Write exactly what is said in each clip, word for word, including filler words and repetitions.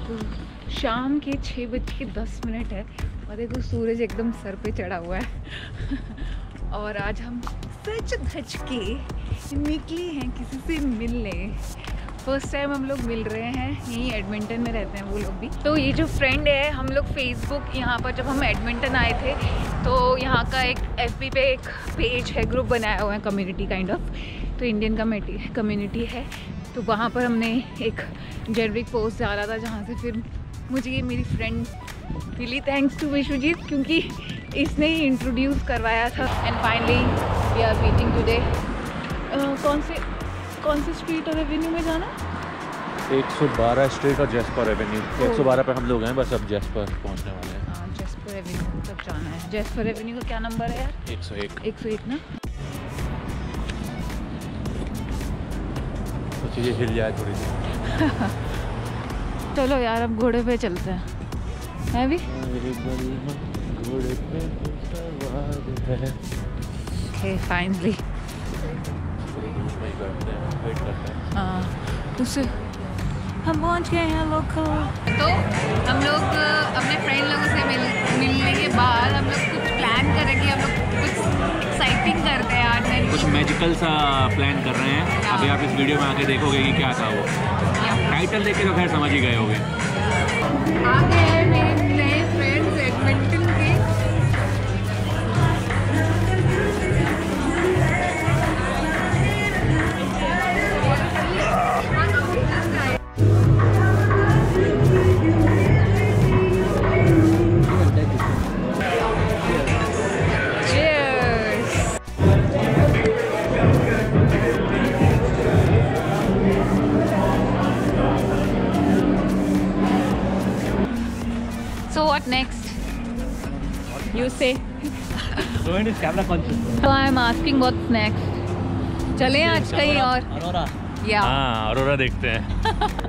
तो शाम के छः बज के दस मिनट है और देखो सूरज एकदम सर पे चढ़ा हुआ है और आज हम सच धज के निकले हैं किसी से मिलने। फर्स्ट टाइम हम लोग मिल रहे हैं, यहीं एडमिंटन में रहते हैं वो लोग भी। तो ये जो फ्रेंड है, हम लोग फेसबुक यहाँ पर जब हम एडमिंटन आए थे तो यहाँ का एक एफबी पे एक पेज है, ग्रुप बनाया हुआ है, कम्युनिटी काइंड ऑफ। तो इंडियन कम्युनिटी है, तो वहाँ पर हमने एक जेनरिक पोस्ट डाला था जहाँ से फिर मुझे ये मेरी फ्रेंड मिली, थैंक्स टू विश्वजीत, क्योंकि इसने ही इंट्रोड्यूस करवाया था। And finally we are meeting today. कौन से कौन से स्ट्रीट और एवेन्यू में जाना? एक सौ बारह स्ट्रीट और जेस्पर एवेन्यू। एक सौ बारह पे हम लोग हैं, बस अब जेस्पर पहुंचने वाले हैं। हाँ, जेस्पर एवेन्यू तक जाना है। जेस्पर एवेन्यू का क्या नंबर है यार? एक सौ एक। एक सौ एक ना? तो चीज़ें हिल जाए थोड़ी सी। चलो यार, अब घोड़े पे चलते हैं। है भी घोड़े पे सवार है। ओके, फाइनली हाँ, उससे हम पहुंच गए हैं लोकल। तो हम लोग अपने फ्रेंड लोगों से मिल मिलने के बाद हम लोग कुछ प्लान कर रहे हैं कि हम लोग कुछ एक्साइटिंग करते हैं आज। कुछ मैजिकल सा प्लान कर रहे हैं। अभी आप इस वीडियो में आके देखोगे कि क्या था वो। टाइटल देख के तो खैर समझ ही गए होंगे। आ गए हैं मेरे नए फ्रेंड्स एडमिंटन के। So what next? You say. Rohan is camera conscious. So I am asking what's next. चलें आज कहीं और? अरोरा। या हाँ, अरोरा देखते हैं।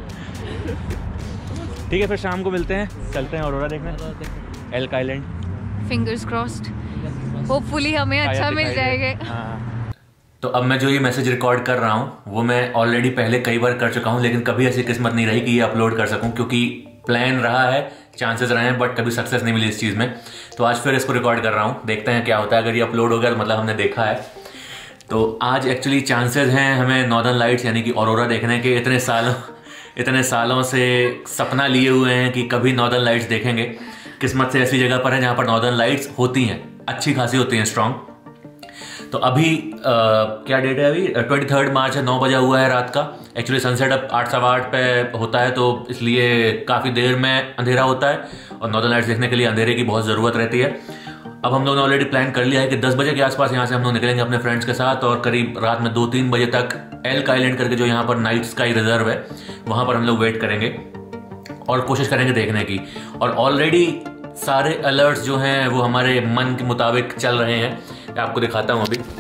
ठीक है, फिर शाम को मिलते हैं, चलते हैं अरोरा देखने। Elk Island. Fingers crossed, hopefully हमें अच्छा मिल जाएगा। तो अब मैं जो ये मैसेज रिकॉर्ड कर रहा हूँ वो मैं ऑलरेडी पहले कई बार कर चुका हूँ, लेकिन कभी ऐसी किस्मत नहीं रही कि ये अपलोड कर सकूँ, क्योंकि प्लान रहा है, चांसेस रहे हैं, बट कभी सक्सेस नहीं मिली इस चीज़ में। तो आज फिर इसको रिकॉर्ड कर रहा हूँ, देखते हैं क्या होता है। अगर ये अपलोड हो गया तो मतलब हमने देखा है। तो आज एक्चुअली चांसेस हैं हमें नॉर्दर्न लाइट्स यानी कि ऑरोरा देखने के। इतने सालों इतने सालों से सपना लिए हुए हैं कि कभी नॉर्दर्न लाइट्स देखेंगे। किस्मत से ऐसी जगह पर है जहाँ पर नॉर्दर्न लाइट्स होती हैं, अच्छी खासी होती हैं, स्ट्रॉन्ग। तो अभी आ, क्या डेट है? अभी ट्वेंटी थर्ड मार्च है, नौ बजा हुआ है रात का। एक्चुअली सनसेट अब आठ सवा आठ पे होता है, तो इसलिए काफ़ी देर में अंधेरा होता है और नॉर्दर्न लाइट्स देखने के लिए अंधेरे की बहुत ज़रूरत रहती है। अब हम लोगों ने ऑलरेडी प्लान कर लिया है कि दस बजे के आसपास यहाँ से हम लोग निकलेंगे अपने फ्रेंड्स के साथ, और करीब रात में दो तीन बजे तक एल्क आइलैंड करके जो यहाँ पर नाइट स्काई रिजर्व है वहाँ पर हम लोग वेट करेंगे और कोशिश करेंगे देखने की। और ऑलरेडी सारे अलर्ट्स जो हैं वो हमारे मन के मुताबिक चल रहे हैं। मैं आपको दिखाता हूँ। अभी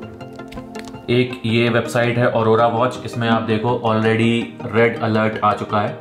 एक ये वेबसाइट है ऑरोरा वॉच, इसमें आप देखो ऑलरेडी रेड अलर्ट आ चुका है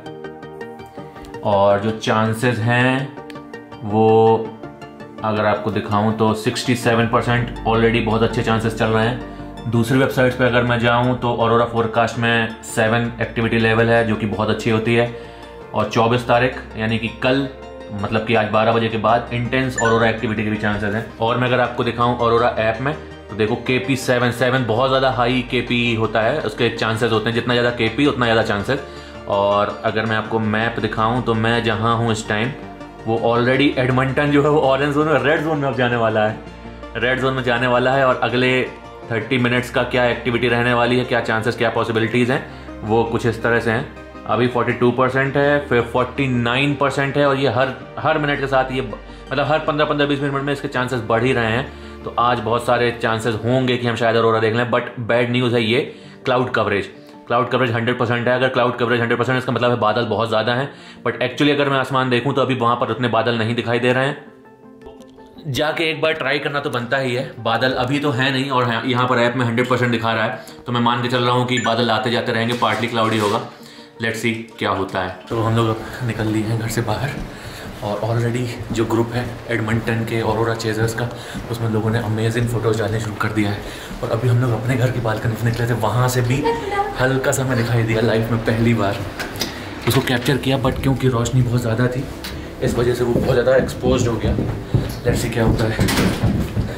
और जो चांसेस हैं वो अगर आपको दिखाऊं तो सड़सठ परसेंट ऑलरेडी बहुत अच्छे चांसेस चल रहे हैं। दूसरी वेबसाइट्स पे अगर मैं जाऊं तो ऑरोरा फोरकास्ट में सेवन एक्टिविटी लेवल है जो कि बहुत अच्छी होती है, और चौबीस तारीख यानी कि कल, मतलब कि आज बारह बजे के बाद इंटेंस ऑरोरा एक्टिविटी के भी चांसेस हैं। और मैं अगर आपको दिखाऊं ऑरोरा ऐप में तो देखो के पी सेवन सेवन बहुत ज़्यादा हाई के पी होता है, उसके चांसेस होते हैं, जितना ज़्यादा के पी उतना ज़्यादा चांसेस। और अगर मैं आपको मैप दिखाऊं तो मैं जहां हूं इस टाइम वो ऑलरेडी एडमिंटन जो है वो ऑरेंज जोन में, रेड जोन में अब जाने वाला है, रेड जोन में जाने वाला है। और अगले तीस मिनट्स का क्या एक्टिविटी रहने वाली है, क्या चांसेस, क्या पॉसिबिलिटीज़ हैं, वो कुछ इस तरह से हैं। अभी बयालीस परसेंट है, फिर उनचास परसेंट है, और ये हर हर मिनट के साथ ये मतलब हर पंद्रह पंद्रह बीस मिनट में इसके चांसेस बढ़ ही रहे हैं। तो आज बहुत सारे चांसेस होंगे कि हम शायद अरोरा देख लें, बट बैड न्यूज़ है ये cloud coverage. Cloud coverage hundred percent है। अगर क्लाउड कवरेज हंड्रेड परसेंट इसका मतलब है बादल बहुत ज़्यादा हैं, बट एक्चुअली अगर मैं आसमान देखूं तो अभी वहाँ पर उतने बादल नहीं दिखाई दे रहे हैं। जाके एक बार ट्राई करना तो बनता ही है। बादल अभी तो है नहीं, और यहाँ पर ऐप में हंड्रेड परसेंट दिखा रहा है, तो मैं मान के चल रहा हूँ कि बादल आते जाते रहेंगे, पार्टली क्लाउडी होगा। लेट्स सी क्या होता है। तो हम लोग निकल लिए हैं घर से बाहर, और ऑलरेडी जो ग्रुप है एडमिंटन के ऑरोरा चेजर्स का, उसमें लोगों ने अमेजिंग फ़ोटोज़ डालने शुरू कर दिया है। और अभी हम लोग अपने घर की बालकनी से निकले थे, वहाँ से भी हल्का सा हमें दिखाई दिया लाइफ में पहली बार। उसको कैप्चर किया, बट क्योंकि रोशनी बहुत ज़्यादा थी इस वजह से वो बहुत ज़्यादा एक्सपोज हो गया। लेट्स सी क्या होता है।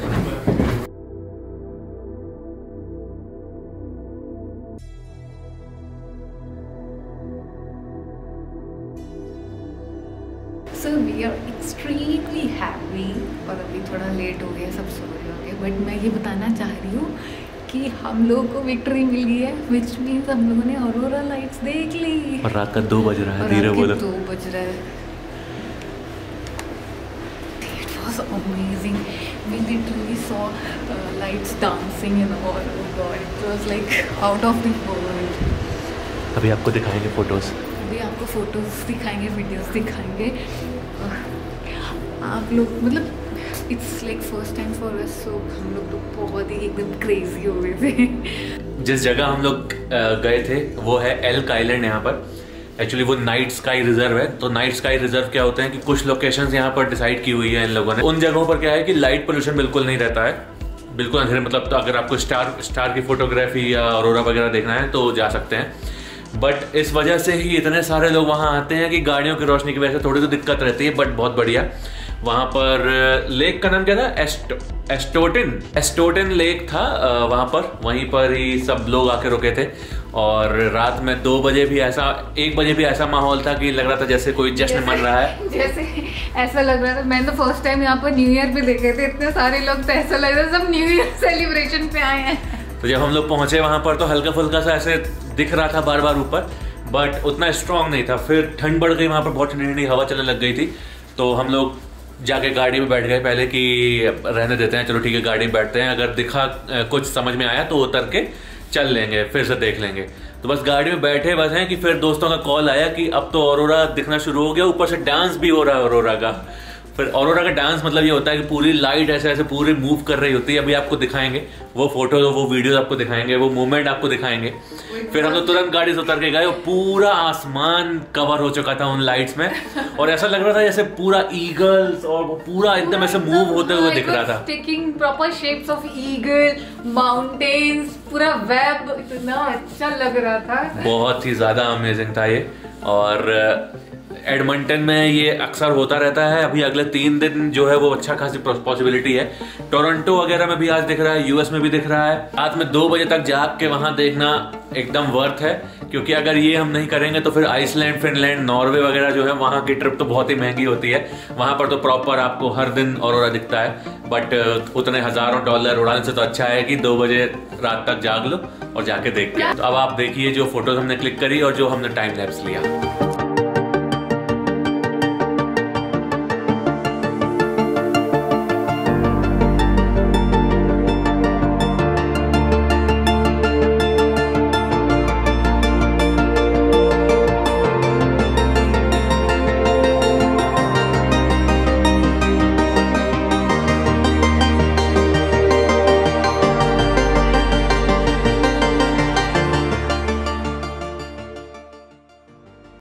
So we are extremely happy, और अभी थोड़ा लेट हो गया, सब सो रहे होंगे, बट मैं ये बताना चाह रही हूँ कि हम लोगों को विक्ट्री मिल गई है, विच मीन्स हम लोगों ने ऑरोरा लाइट्स देख ली। और रात का दो बज रहा है, धीरे बोलो। दो बज रहा है। It was amazing. We literally saw uh, lights dancing and all. Oh God, it was like out of the world. अभी आपको दिखाएंगे फोटोज। अभी आपको फोटोज दिखाएंगे, वीडियोस दिखाएंगे। आप लोग मतलब it's like first time for us, so हम लोग तो बहुत ही एकदम क्रेजी हो गए थे। जिस जगह हम लोग गए थे वो है एल्क आइलैंड। यहाँ पर एक्चुअली वो नाइट स्काई रिजर्व है। तो नाइट स्काई रिजर्व क्या होते हैं कि कुछ लोकेशंस यहाँ पर डिसाइड की हुई है इन लोगों ने। उन जगहों पर क्या है कि लाइट पोल्यूशन बिल्कुल नहीं रहता है, बिल्कुल अंधेरे, मतलब तो अगर आपको स्टार स्टार की फोटोग्राफी या ऑरोरा वगैरह देखना है तो जा सकते हैं। बट इस वजह से ही इतने सारे लोग वहाँ आते हैं कि गाड़ियों की रोशनी की वजह से थोड़ी तो दिक्कत रहती है, बट बहुत बढ़िया। वहाँ पर लेक का नाम क्या था? एस्ट एस्टोटिन एस्टोटिन लेक था वहाँ पर। वहीं पर ही सब लोग आके रुके थे, और रात में दो बजे भी ऐसा एक बजे भी ऐसा माहौल था कि लग रहा था जैसे कोई जश्न मन रहा है। जैसे ऐसा लग रहा था, मैंने तो फर्स्ट टाइम यहाँ पर न्यू ईयर पे देखे थे, इतने सारे लोग, तो ऐसा लग रहा था सब न्यू ईयर सेलिब्रेशन पे आए हैं। तो जब हम लोग पहुंचे वहाँ पर तो हल्का फुल्का सा ऐसे दिख रहा था बार बार ऊपर, बट उतना स्ट्रांग नहीं था। फिर ठंड बढ़ गई, वहाँ पर बहुत ठंडी ठंडी हवा चलने लग गई थी। तो हम लोग जाके गाड़ी में बैठ गए पहले कि रहने देते हैं, चलो ठीक है गाड़ी में बैठते हैं, अगर दिखा कुछ समझ में आया तो उतर के चल लेंगे, फिर से देख लेंगे। तो बस गाड़ी में बैठे बस हैं कि फिर दोस्तों का कॉल आया कि अब तो ऑरोरा दिखना शुरू हो गया, ऊपर से डांस भी हो रहा है ऑरोरा का। फिर ऑरोरा का डांस मतलब ये होता है कि पूरी लाइट ऐसे ऐसे पूरी मूव कर रही होती है। अभी आपको दिखाएंगे वो फोटो, वो वीडियोस आपको दिखाएंगे, वो मूवमेंट आपको दिखाएंगे। फिर हम तो तुरंत गाड़ी से उतर के गए, पूरा आसमान कवर हो चुका था उन लाइट्स में, और ऐसा लग रहा था जैसे पूरा ईगल्स और वो पूरा एकदम ऐसे मूव होते हुए दिख रहा था। Taking proper shapes of eagle, mountains, पूरा वेब, इतना अच्छा लग रहा था। बहुत ही ज्यादा अमेजिंग था ये। और एडमंटन में ये अक्सर होता रहता है। अभी अगले तीन दिन जो है वो अच्छा खासी पॉसिबिलिटी है। टोरंटो वगैरह में भी आज दिख रहा है, यूएस में भी दिख रहा है। रात में दो बजे तक जाग के वहां देखना एकदम वर्थ है, क्योंकि अगर ये हम नहीं करेंगे तो फिर आइसलैंड, फिनलैंड, नॉर्वे वगैरह जो है वहां की ट्रिप तो बहुत ही महंगी होती है। वहां पर तो प्रॉपर आपको हर दिन ऑरोरा दिखता है, बट उतने हजारों डॉलर उड़ाने से तो अच्छा है कि दो बजे रात तक जाग लो और जाके देख के। तो अब आप देखिए जो फोटोज हमने क्लिक करी और जो हमने टाइम लैप्स लिया।